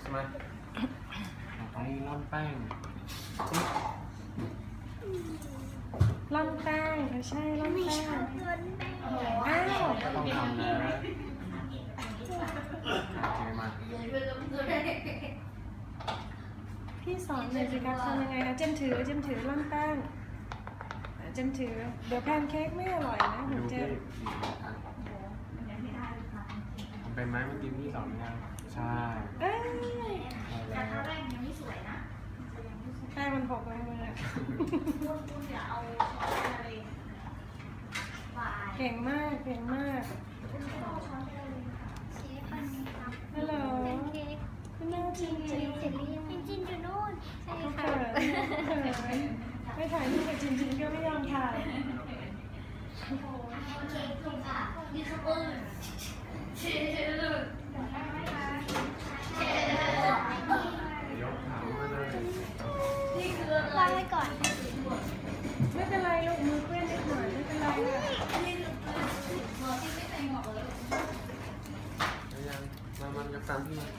ช่ไหมตรงนี้ร่อนแป้งร่อนแป้งใช่ร่อนแป้งอ้าวก็ต้องทำนะโอเคมาพี่สอนเลยสิคะทำยังไงคะเจมถือร่อนแป้งเจมถือเดี๋ยวแพนเค้กไม่อร่อยนะผมเจมเป็นไหมเมื่อกี้พี่สอนยังใช่แต่ถ้าแรกยังไม่สวยนะแป้งมันหกเลยมือคุณอย่าเอาช้อนอะไรเก่งมากฮัลโหลคุณน่าจริงจินอยู่นู่นใช่เขาค่ะเขินไม่ถ่ายรูปกับจริงก็ไม่ยอมถ่ายนี่คือปืนยกขามาเลยวางไว้ก่อนไม่เป็นไรลูกมือเปื้อนนิดหน่อยไม่เป็นไรค่ะยังมันจะตามที่